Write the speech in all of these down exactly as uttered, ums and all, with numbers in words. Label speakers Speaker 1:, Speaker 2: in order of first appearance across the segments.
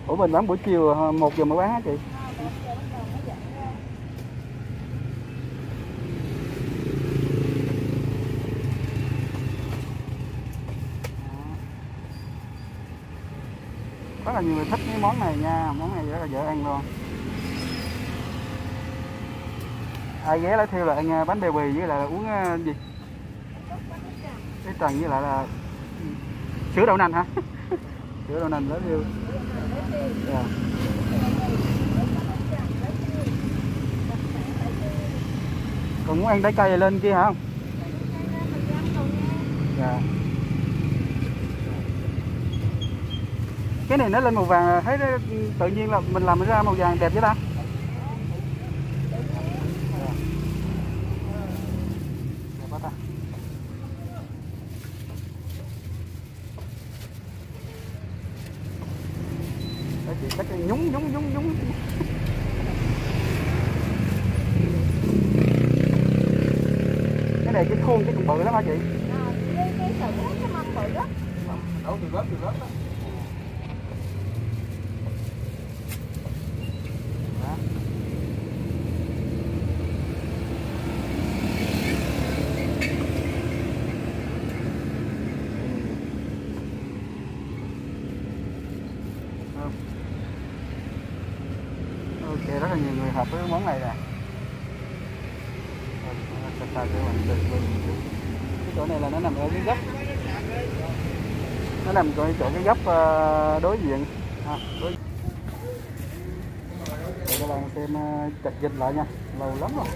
Speaker 1: Ủa mình bán buổi chiều một giờ mới bán hả chị? Rất là nhiều người thích cái món này nha, món này rất là dễ ăn luôn. Ai ghé Lá Thiêu là ăn bánh bèo bì với lại là uống uh, gì? Cái trần với lại là sữa đậu nành hả? Sữa đậu nành Lá Thiêu. Yeah. Còn muốn ăn trái cây lên kia hả không? Dạ. Cái này nó lên màu vàng thấy tự nhiên là mình làm ra màu vàng đẹp vậy ta. Đẹp quá ta. Đấy chị cắt nhúng nhúng nhúng nhúng. Cái này cái khuôn cái còn bự lắm hả chị?
Speaker 2: À, cái cái sợi cái mâm bự đó.
Speaker 1: Đổ từ lớp từ lớp đó. Ok, rất là nhiều người hợp với món này nè. Cái chỗ này là nó nằm ở cái góc, nó nằm ở chỗ cái góc đối diện. À, đối... Để các bạn xem chặt dịch lại nha, lâu lắm rồi.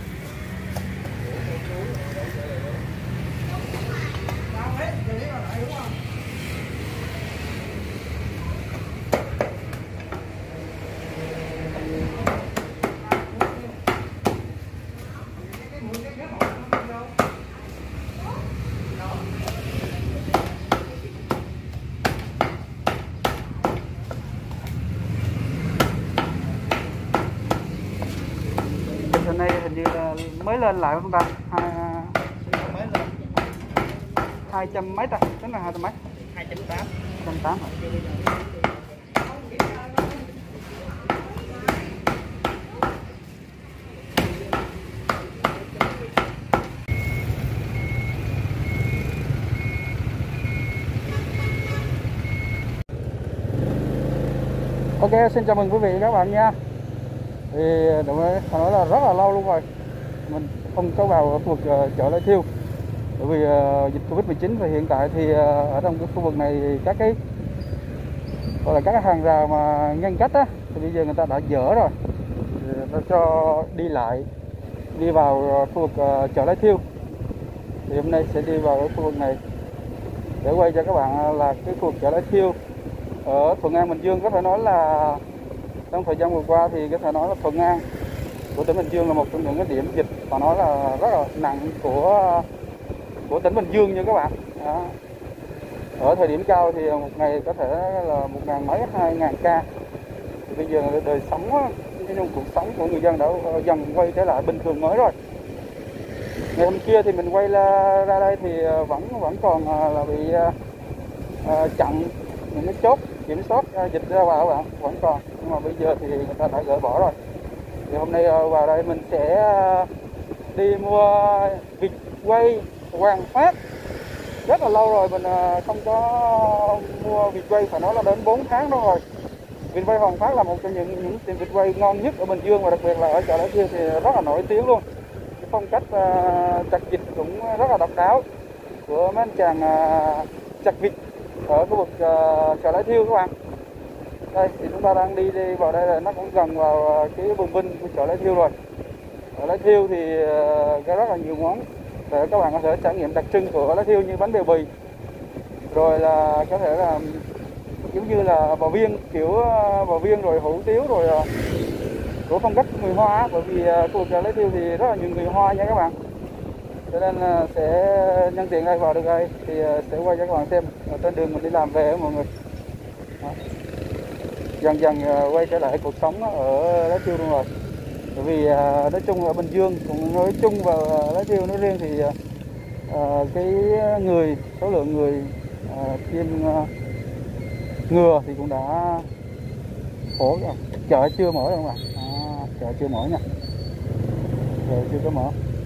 Speaker 1: Hôm nay hình như là mới lên lại không ta? Hai
Speaker 3: mới lên
Speaker 1: hai trăm mấy ta? Tính là hai trăm mấy?
Speaker 3: hai trăm tám.
Speaker 1: hai trăm tám hả? Ok, xin chào mừng quý vị và các bạn nha. Thì đúng rồi, phải nói là rất là lâu luôn rồi mình không có vào khu vực uh, chợ Lá Thiêu, bởi vì uh, dịch Covid mười chín. Và hiện tại thì uh, ở trong cái khu vực này thì các cái gọi là các cái hàng rào mà ngăn cách á, thì bây giờ người ta đã dỡ rồi, nó cho đi lại đi vào khu vực uh, chợ Lá Thiêu. Thì hôm nay sẽ đi vào cái khu vực này để quay cho các bạn là cái khu vực chợ Lá Thiêu ở Thuận An, Bình Dương. Có thể nói là trong thời gian vừa qua thì có thể nói là Thuận An của tỉnh Bình Dương là một trong những cái điểm dịch mà nói là rất là nặng của của tỉnh Bình Dương nha các bạn. Đó. Ở thời điểm cao thì một ngày có thể là một ngàn mấy hai ngàn ca. Thì bây giờ đời sống cái cuộc sống của người dân đã dần quay trở lại bình thường mới rồi. Ngày hôm kia thì mình quay ra, ra đây thì vẫn vẫn còn là bị uh, chặn những cái chốt kiểm soát uh, dịch ra vào các bạn, vẫn còn, nhưng mà bây giờ thì người ta đã gỡ bỏ rồi. Thì hôm nay uh, vào đây mình sẽ uh, đi mua vịt quay Hoàng Phát. Rất là lâu rồi mình uh, không có mua vịt quay, phải nói là đến bốn tháng đó rồi. Vịt quay Hoàng Phát là một trong những những tiệm vịt quay ngon nhất ở Bình Dương, và đặc biệt là ở chợ Lá Thiêu thì rất là nổi tiếng luôn. Cái phong cách uh, chặt vịt cũng rất là độc đáo của mấy anh chàng uh, chặt vịt ở khu vực uh, chợ Lá Thiêu các bạn. Đây thì chúng ta đang đi đi vào đây, là nó cũng gần vào cái bùng binh của chợ Lá Thiêu rồi. Ở Lá Thiêu thì uh, có rất là nhiều món để các bạn có thể trải nghiệm đặc trưng của Lá Thiêu, như bánh bèo bì, rồi là có thể là giống như là bò viên, kiểu uh, bò viên rồi hủ tiếu rồi uh, của phong cách người Hoa, bởi vì uh, khu vực chợ Lá Thiêu thì rất là nhiều người Hoa nha các bạn. Cho nên uh, sẽ nhân tiện đây vào được đây thì uh, sẽ quay cho các bạn xem ở trên đường mình đi làm về mọi người. Đó. Dần dần uh, quay trở lại cuộc sống ở Lá Thiêu luôn rồi. Bởi vì uh, nói chung ở Bình Dương cũng nói chung và uh, Lá Thiêu nói riêng thì uh, cái người số lượng người uh, tiêm uh, ngừa thì cũng đã phố chợ chưa mở đâu các bạn. À, chợ chưa mở nha, chợ chưa có mở.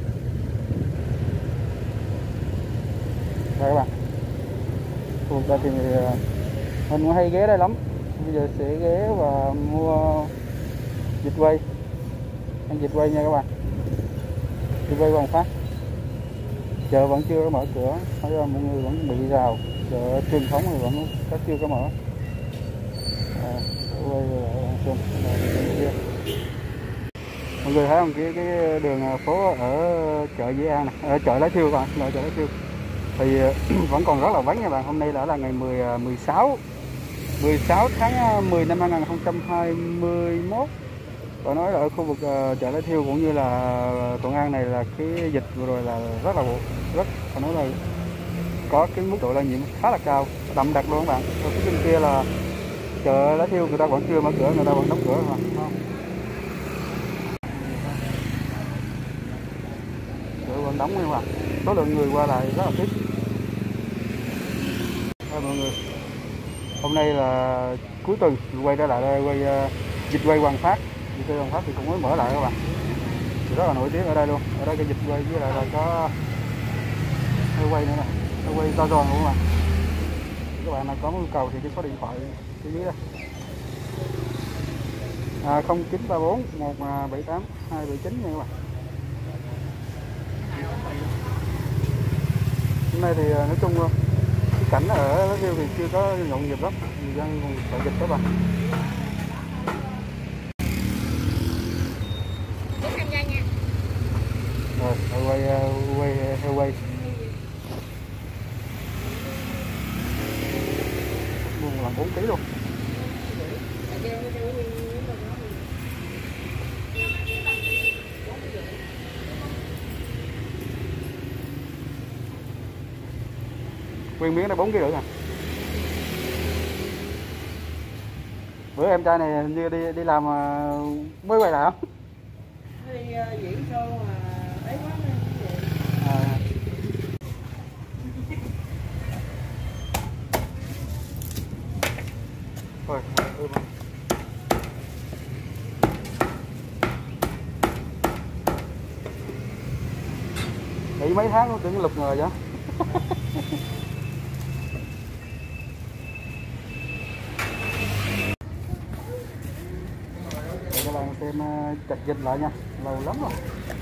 Speaker 1: Đây các bạn, khu vực đây thì mình cũng hay ghé đây lắm. Bây giờ sẽ ghé và mua vịt quay, ăn vịt quay nha các bạn. Vịt quay Hoàng Phát. Chợ vẫn chưa có mở cửa, thấy là mọi người vẫn bị rào. Chợ truyền thống thì vẫn có chưa có mở. À, quay xem kia. Mọi người thấy không, cái cái đường phố ở chợ Dĩ An này, ở chợ Lá Thiêu các bạn, là chợ Lá Thiêu thì vẫn còn rất là vắng nha bạn. Hôm nay là là ngày mười, mười sáu mười sáu tháng mười năm hai nghìn không trăm hai mươi mốt. Và nói là ở khu vực uh, chợ Lá Thiêu cũng như là Thuận An này là cái dịch vừa rồi là rất là rất phải nói là có cái mức độ lây nhiễm khá là cao, đậm đặc luôn các bạn. Ở phía bên kia là chợ Lá Thiêu người ta vẫn chưa mở cửa, người ta vẫn đóng cửa mà, không? Chợ vẫn đóng các bạn. Số lượng người qua lại rất là ít. Thôi mọi người, hôm nay là cuối tuần quay trở lại đây, quay uh, dịch quay Hoàng Phát. Dịch quay Hoàng Phát thì cũng mới mở lại các bạn, thì rất là nổi tiếng ở đây luôn. Ở đây cái dịch quay với lại là có hơi quay nữa nè, hơi quay to giòn luôn mà. Các bạn nào có nhu cầu thì cái số điện thoại phía dưới đây, à, không chín ba bốn một bảy tám hai bảy chín nha các bạn. Hôm nay thì nói chung luôn, cái cảnh ở Lá Thiêu thì chưa có nhộn nhịp lắm, người dân còn sợ dịch các bạn. Rồi, quay quay heo quay mua là bốn ký luôn. Nguyên miếng này bốn ký rưỡi à. Bữa em trai này như đi đi làm mới quay lại không?
Speaker 4: Đi diễn show mà ấy quá nên
Speaker 1: À. Thôi, thôi, thôi. Nghỉ mấy tháng luôn tưởng lục ngờ vậy. Để các bạn xem chặt dịch lại nha, lâu lắm rồi.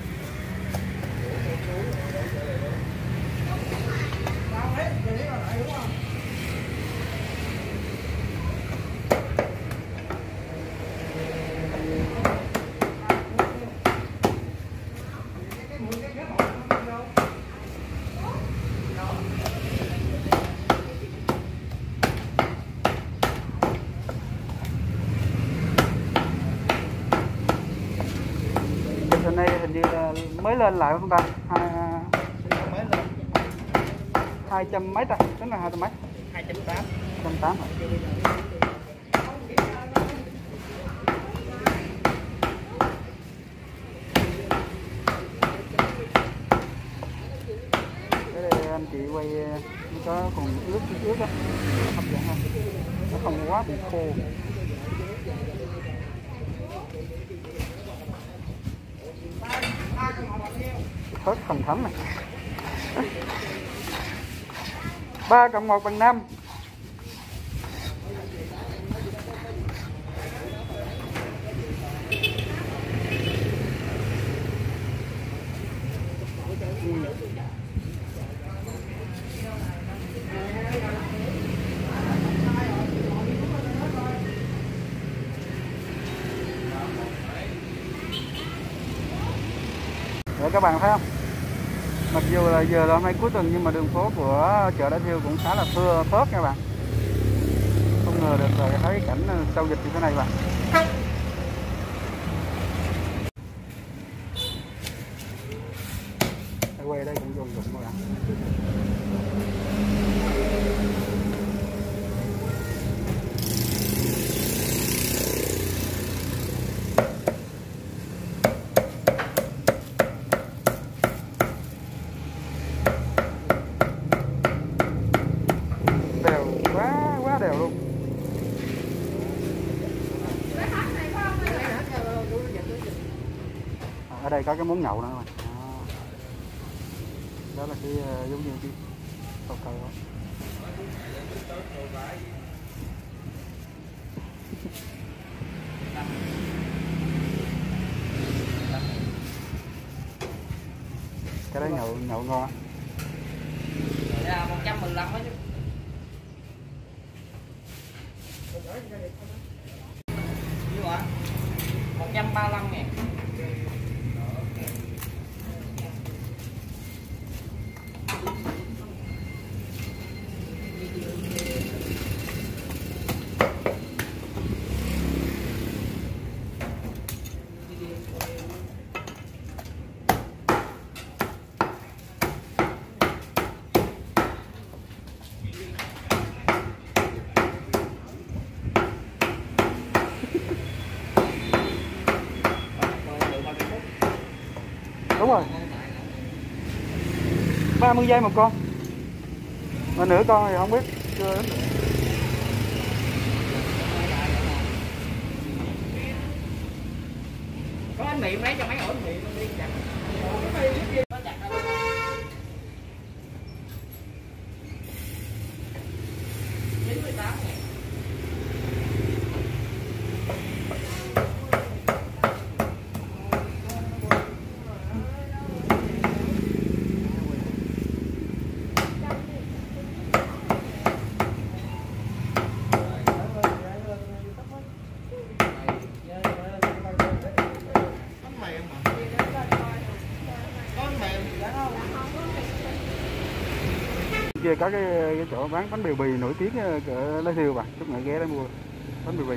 Speaker 1: Hôm nay hình như là mới lên lại không ta? Hai
Speaker 3: mới lên
Speaker 1: hai trăm mấy ta? Tính là hai trăm mấy?
Speaker 3: hai trăm tám.
Speaker 1: Trăm tám hả? Cái đây anh chị quay nó có còn ướt ướt đó, hấp dẫn không? Nó không quá bị khô. Hết phần thấm này. Ba cộng một bằng năm. Ừ. Để các bạn thấy không? Mặc dù là giờ là hôm nay cuối tuần nhưng mà đường phố của chợ Lá Thiêu cũng khá là thưa phớt các bạn. Không ngờ được là thấy cảnh sau dịch như thế này bạn. Quay đây cũng dùng dụng các bạn. Đều quá quá đều luôn. ở đây có cái món nhậu nữa mà. Đó, đó là cái uh, giống như cái cầu cầu đó. Cái đó nhậu nhậu ngon.
Speaker 3: Dạ, một trăm mười lăm á chứ. Nhiêu ạ? một trăm ba mươi lăm ngàn.
Speaker 1: Đúng rồi, ba mươi giây một con, mà nửa con thì không biết chưa đến.
Speaker 3: Có bánh mì mấy cho mấy ổ bánh mì luôn đi chặt. Có chặt đâu. chín mươi tám ngàn.
Speaker 1: Kia có cái, cái chỗ bán bánh bèo bì nổi tiếng ở Lấy Thiêu bạn, chút nữa ghé để mua bánh bèo bì.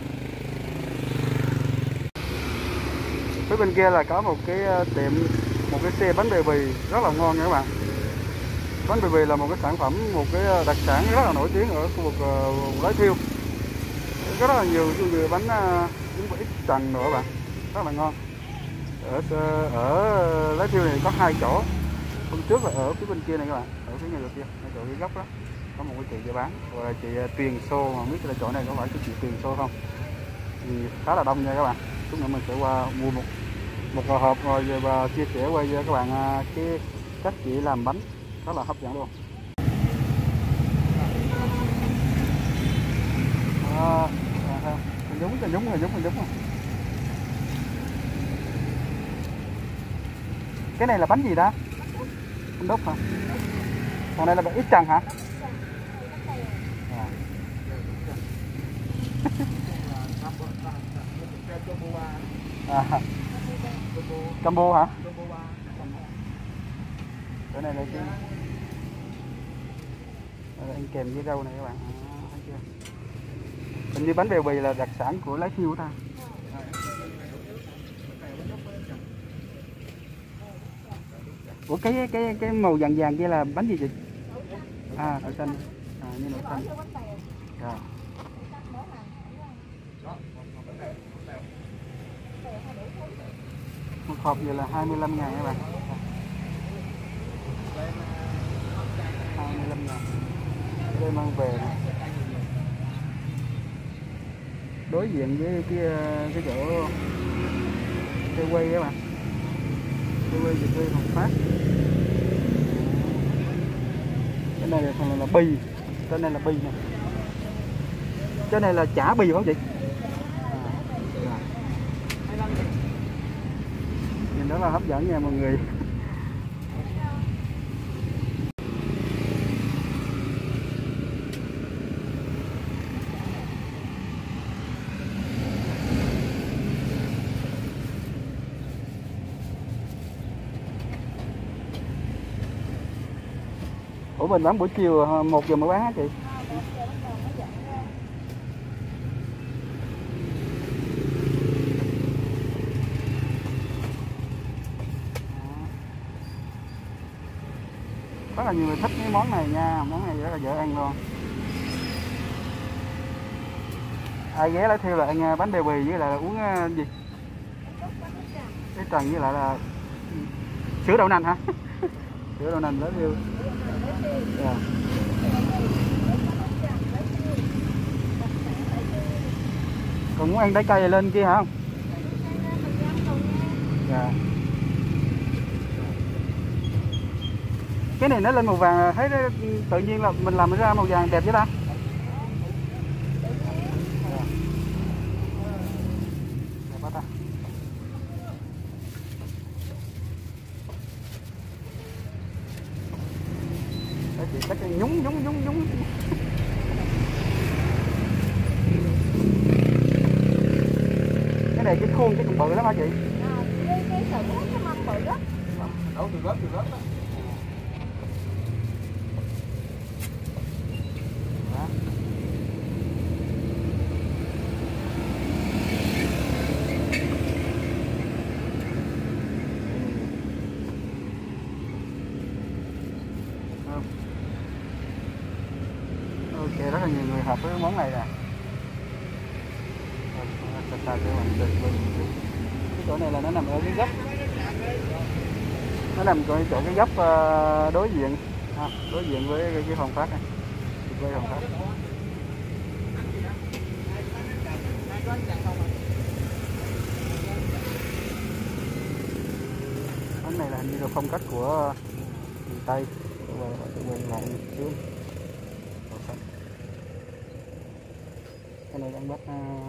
Speaker 1: Phía bên kia là có một cái tiệm, một cái xe bánh bèo bì rất là ngon nha các bạn. Bánh bèo bì là một cái sản phẩm, một cái đặc sản rất là nổi tiếng ở khu vực Lấy Thiêu. Có rất là nhiều như bánh những ít trần nữa bạn, rất là ngon. Ở ở Lấy Thiêu này có hai chỗ. Hôm trước là ở phía bên kia này các bạn, ở phía nhà kia, ở chỗ cái góc đó có một cái chị bán, và chị Tuyền Xô, mà không biết là chỗ này có phải cái chị Tuyền Xô không, thì khá là đông nha các bạn. Chúng nữa mình sẽ qua mua một một hộp rồi và chia sẻ quay cho các bạn cái cách chị làm bánh rất là hấp dẫn luôn. À, à, nhúng rồi nhúng rồi nhúng rồi nhúng rồi. Cái này là bánh gì đó? Bánh đúc hả? Còn đây là bánh ít trần hả? À. À. Combo hả? Cái này là cái ăn kèm với rau này các bạn. À, thấy chưa? Hình như bánh bèo bì là đặc sản của Lấy Thiêu ta. Ủa cái cái cái màu vàng vàng kia là bánh gì chị? À, đậu xanh. À, như đậu xanh. Rồi. Một hộp vậy là hai mươi lăm ngàn các bạn. hai mươi lăm ngàn. Đây mang về này. Đối diện với cái cái chỗ cây quay các bạn. Cây quay thì quay Hồng Phát. Cái này là thằng là bì, cái này là bì này. Cái này là chả bì không chị? À, nhìn rất là hấp dẫn nha mọi người. Ủa mình bán buổi chiều một giờ mới bán hả chị? Rất là nhiều người thích cái món này nha, món này rất là dễ ăn luôn. Ai ghé Lấy Thiêu là ăn bánh bèo bì với lại là uống gì? Cái trần với lại là sữa đậu nành hả? Sữa đậu nành Lấy Thiêu. Yeah. Còn muốn ăn trái cây lên kia hả không? Dạ. Yeah. cái này nó lên màu vàng thấy nó, tự nhiên là mình làm ra màu vàng đẹp chứ ta. Đẹp quá ta. Đấy, chị chắc nhúng nhúng nhúng nhúng. Cái này cái khuôn cái cũng bự lắm hả chị?
Speaker 2: À, cái cái sợi nó cái mâm bự lắm.
Speaker 3: Đổ từ lớp từ lớp đó.
Speaker 1: Đó. Ok, rất là nhiều người hợp với món này nè. Cái chỗ này là nó nằm ở cái góc, nó nằm ở chỗ cái góc đối diện, à, đối diện với cái, cái Hòn Phát này, với Hòn Phát. Cái này là hình như là phong cách của miền Tây, tự quay lại một xíu. Cái này đang bắt uh...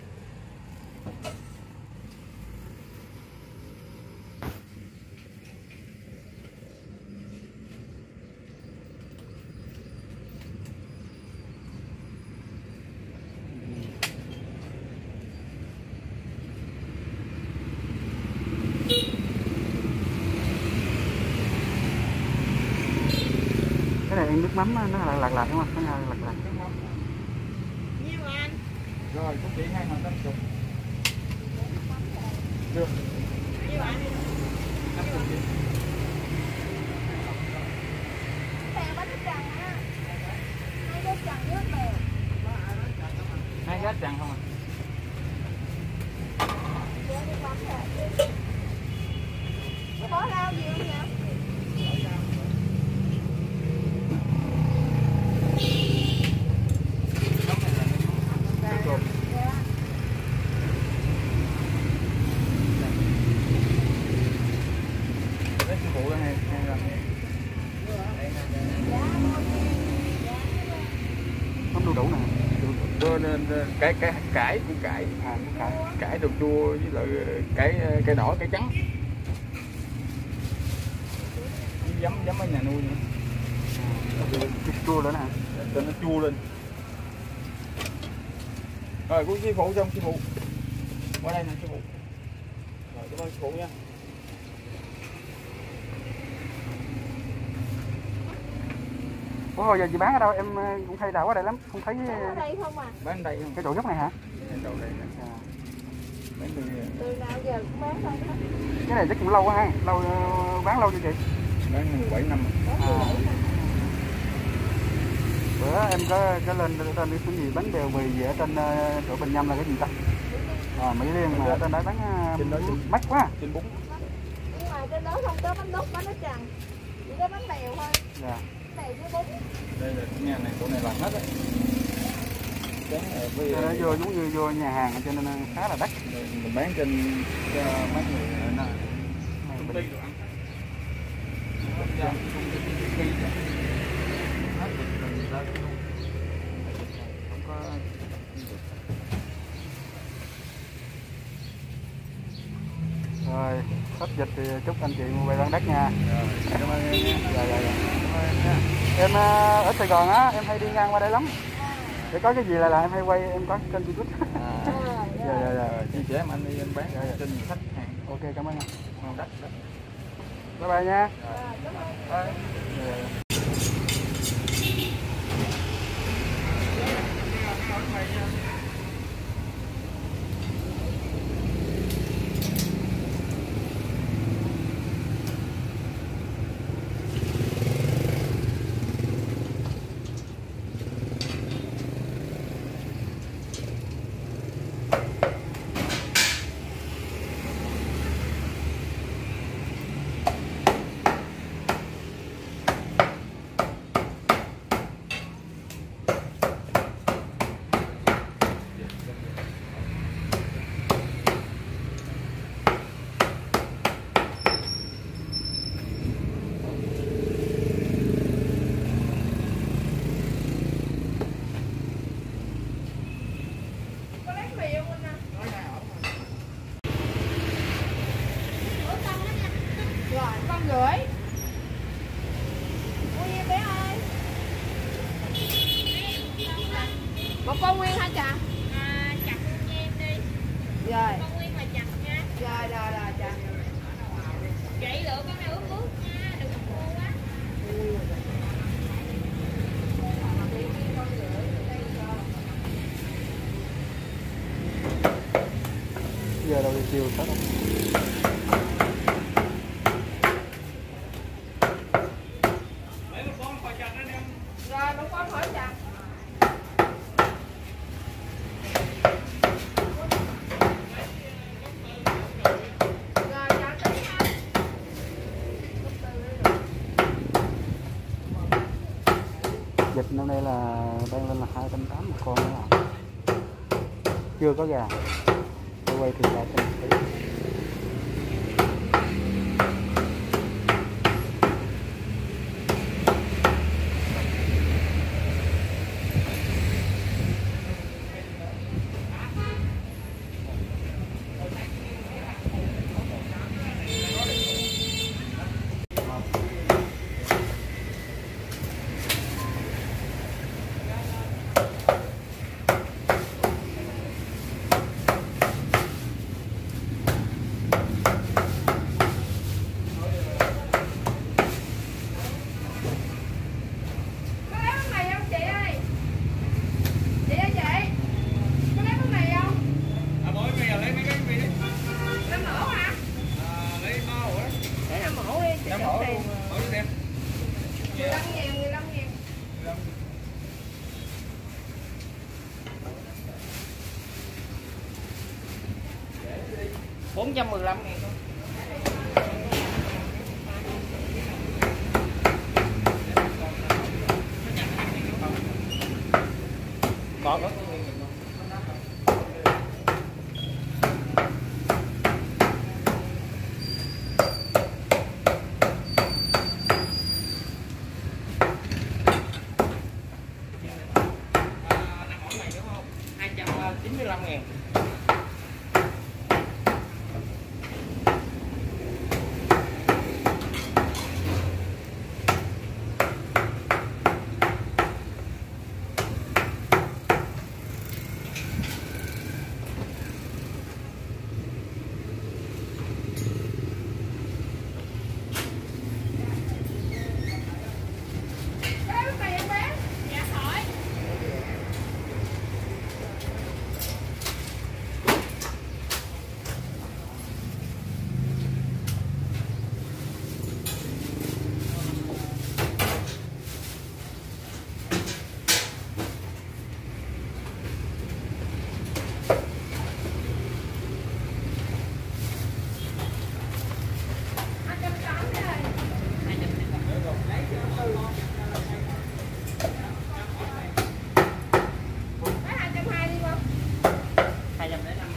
Speaker 1: cái này nước mắm nó là lạc lạc đúng không? Nó là lạc lạc.
Speaker 4: Nhiêu anh?
Speaker 3: Rồi, cũng điện hai ngàn tám chục. Được.
Speaker 4: Nhiêu anh?
Speaker 3: năm chục đi.
Speaker 2: Bèo bánh trần á. Hai cái trần với bèo.
Speaker 3: Hai gác trần không à?
Speaker 2: Dạ, đi bánh rồi. Có rau gì không nhỉ?
Speaker 1: Mắm đu đủ nè.
Speaker 3: Đưa cái cái cải củ cải,
Speaker 1: À, cải.
Speaker 3: cải đồ chua với lại cái cái đỏ cái trắng. Giấm giấm ở nhà nuôi nữa.
Speaker 1: Chút chua nữa nè.
Speaker 3: Cho nó chua lên. Rồi cô sư phụ trong sư phụ. Qua đây nè sư phụ. Rồi cảm ơn sư phụ nha.
Speaker 1: Ủa hồi giờ chị bán ở đâu? Em cũng hay đảo ở đây lắm, không thấy.
Speaker 2: Bán ở đây không à?
Speaker 3: Bán đây không?
Speaker 1: Cái chỗ góc này hả?
Speaker 3: Bán đầu đây nè.
Speaker 1: À.
Speaker 3: Bán từ
Speaker 2: Từ nào giờ cũng bán thôi đó.
Speaker 1: Cái này chắc cũng lâu quá ha, lâu bán lâu chưa chị?
Speaker 3: bán bảy năm.
Speaker 1: À. Bữa em có có lên tên đi cái gì bánh bèo mì gì ở trên uh, chỗ Bình Nhâm là cái gì ta? À, Mỹ Liên mà ở trên đó bán uh, mắc quá.
Speaker 3: Trên bún.
Speaker 2: Nhưng mà trên đó không có bánh đúc, bánh nó trần. Chỉ có bánh bèo thôi.
Speaker 1: Dạ.
Speaker 2: Bèo với bún.
Speaker 3: Đây là nhà này chỗ này làm hết đấy. Cái với
Speaker 1: Nó vô giống như vô nhà hàng cho nên khá là đắt.
Speaker 3: mình bán trên cho mấy người nó công ty đồ ăn. Công ty công ty hết rồi người ta không có
Speaker 1: Rồi, hết dịch thì chúc anh chị mua về bán đất nha.
Speaker 3: rồi. Cảm ơn em nha.
Speaker 1: Dạ dạ dạ.
Speaker 3: Cảm ơn em nha.
Speaker 1: Em uh, ở Sài Gòn á, em hay đi ngang qua đây lắm. Để có cái gì là, là em hay quay, em có kênh YouTube.
Speaker 3: À,
Speaker 1: Dạ dạ dạ.
Speaker 3: rồi chia sẻ anh đi em bán trên khách hàng.
Speaker 1: Ok, cảm ơn anh.
Speaker 3: Ngon đất đất.
Speaker 1: Bye bye nha.
Speaker 3: Rồi.
Speaker 2: Cảm ơn.
Speaker 3: Bye.
Speaker 1: Dạ, dạ.
Speaker 2: Rồi.
Speaker 5: Con Nguyên là chặt nha.
Speaker 2: Rồi rồi rồi chặt.
Speaker 5: Vậy lựa con này ướt ướt nha, đừng có khô quá.
Speaker 1: Giờ đâu đi chiều hết không?
Speaker 2: Rồi một con khỏi chặt. Rồi chặt tí ha.
Speaker 1: Vịt năm nay là đang lên là hai trăm tám mươi một con nữa à. Chưa có gà. Tôi quay thì ba trăm tí.
Speaker 2: Có lấy bánh mì không chị ơi? Chị ơi chị. Có lấy bánh mì không?
Speaker 3: À, mỗi bây giờ lấy mấy cái mì đi.
Speaker 2: Năm mẫu hả?
Speaker 3: À, lấy ba hũ đó.
Speaker 2: Để năm mẫu đi, chị
Speaker 3: Năm
Speaker 2: đóng
Speaker 3: hũ
Speaker 2: tiền.
Speaker 3: luôn, mẫu đi em.
Speaker 2: mười lăm ngàn, mười lăm ngàn.
Speaker 3: bốn trăm mười lăm ngàn thôi. Còn có hai trăm chín mươi lăm ngàn.
Speaker 2: Có lấy bánh mì không bé?
Speaker 5: Dạ hỏi.
Speaker 2: hai trăm tám mươi rồi. Lấy hai trăm hai mươi đi không?
Speaker 3: hai trăm lẻ năm.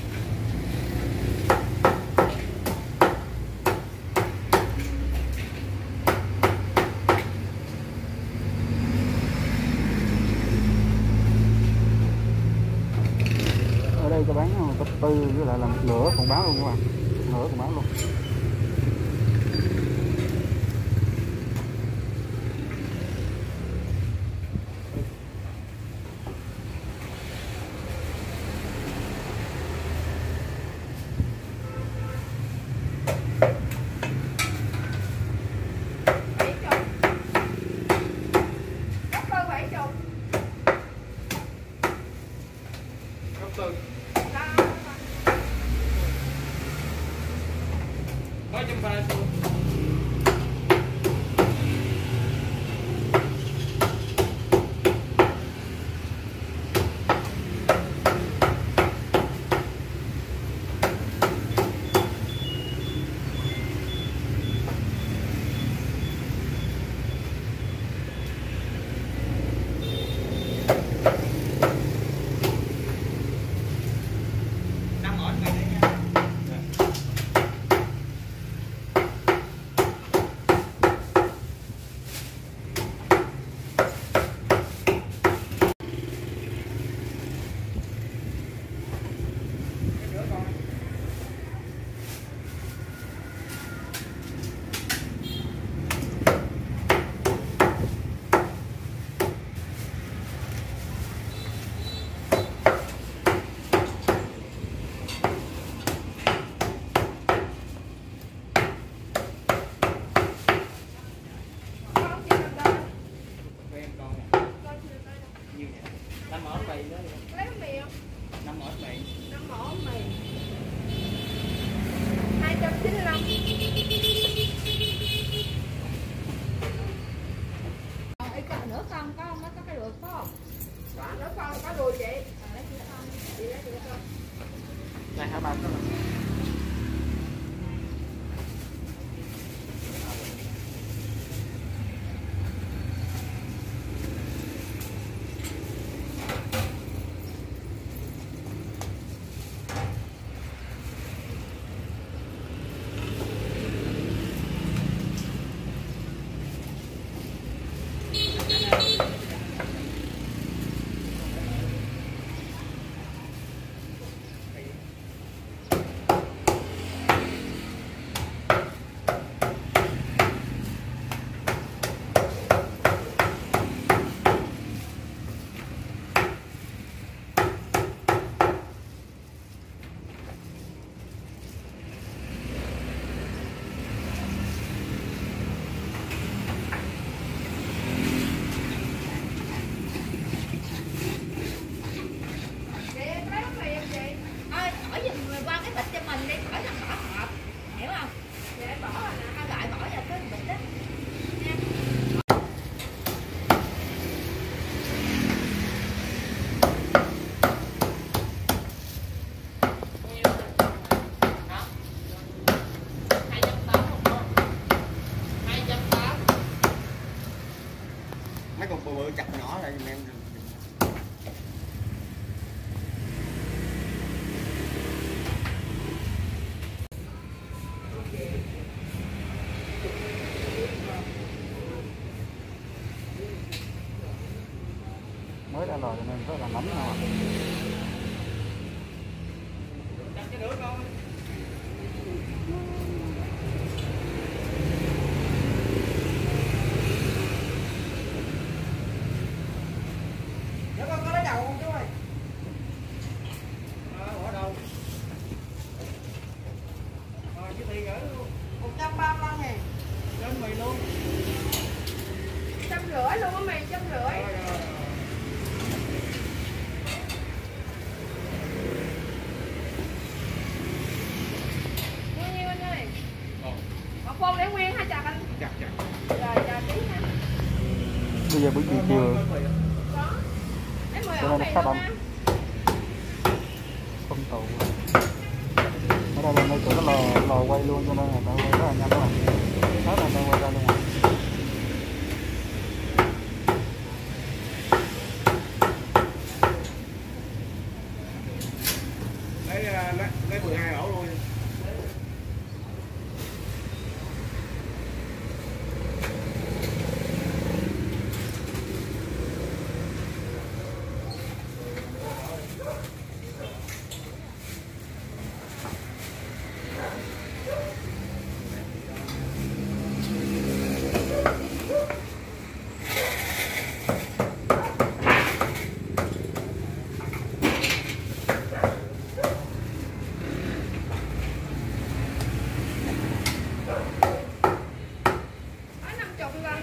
Speaker 1: Ở đây có bán cấp tư với lại là một nửa còn bán luôn các bạn. Nửa còn bán luôn.
Speaker 2: Bảy chục. Gấp đôi bảy chục.
Speaker 3: Cấp tư.
Speaker 2: Đó.
Speaker 3: ba trăm ba mươi. năm ổn mày đấy nha. này hả bạn? Mấy con bự bự chặt nhỏ lại giùm em.
Speaker 1: Mới ra lò cho nên rất là nóng nè.
Speaker 4: Dạ con có lấy đầu không chú ơi? Ờ, bỏ đầu. Rồi chứ tiền gửi luôn. một trăm ba mươi lăm ngàn. Trên mì luôn.
Speaker 2: Trăm rưỡi luôn á mày, trăm rưỡi.
Speaker 4: Rồi, rồi.
Speaker 2: Bao nhiêu anh ơi? Một phone để nguyên hai chặt anh.
Speaker 3: Chặt chặt.
Speaker 2: Rồi chờ tí nha.
Speaker 1: Bây giờ buổi chiều chiều
Speaker 2: Có. Lấy mười
Speaker 1: cho
Speaker 2: ổ
Speaker 1: nên nó
Speaker 2: mì
Speaker 1: khá
Speaker 2: luôn
Speaker 1: đông.
Speaker 2: á.
Speaker 1: Không tụ. Ở đây là nơi chỗ cái lò lò quay luôn cho nên là tao quay rất là nhanh các bạn. Hết là tao quay ra luôn.
Speaker 3: Lấy lấy lấy mười hai ổ luôn.
Speaker 2: Nói năm chục lần.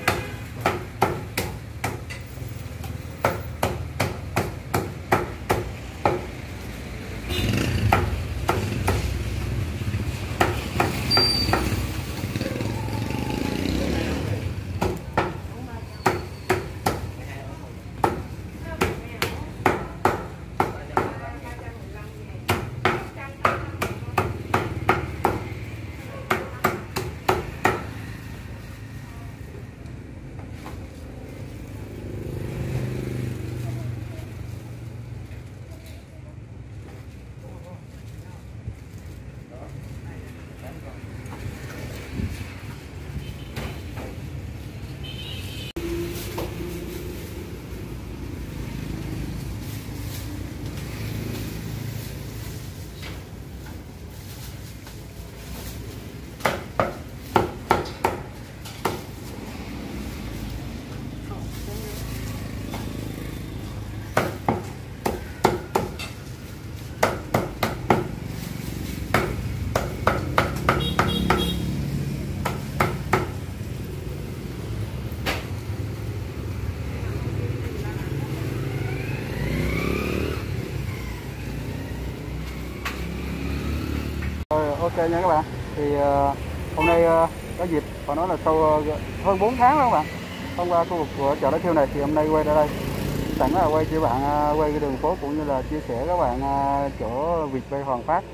Speaker 1: Ok nha các bạn. Thì uh, hôm nay uh, có dịp phải nói là sau uh, hơn bốn tháng đó các bạn không qua khu vực của chợ Lá Thiêu này, thì hôm nay quay ra đây sẵn là quay cho bạn uh, quay cái đường phố cũng như là chia sẻ các bạn uh, chỗ Việt Bay Hoàng Phát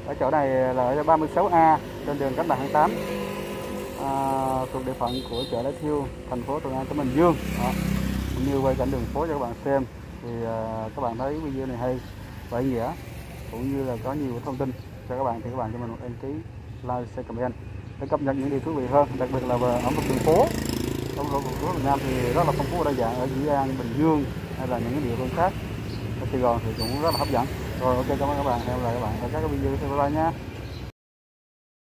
Speaker 1: Ở chỗ này là ở ba mươi sáu A trên đường Cách Mạng tháng tám, à, thuộc địa phận của chợ Lai Thiêu, thành phố Thuận An, tỉnh Bình Dương. Đó. Như quay cảnh đường phố cho các bạn xem thì à, các bạn thấy video này hay và ý nghĩa, cũng như là có nhiều thông tin cho các bạn thì các bạn cho mình một đăng ký, like, share, comment để cập nhật những điều thú vị hơn, đặc biệt là về ẩm thực đường phố. Trong phố Việt Nam thì rất là phong phú và đa dạng, ở Dĩ An, Bình Dương hay là những cái địa phương khác ở Sài Gòn thì cũng rất là hấp dẫn. Rồi ok, cảm ơn các bạn, hẹn gặp lại các bạn ở các video tiếp theo nha.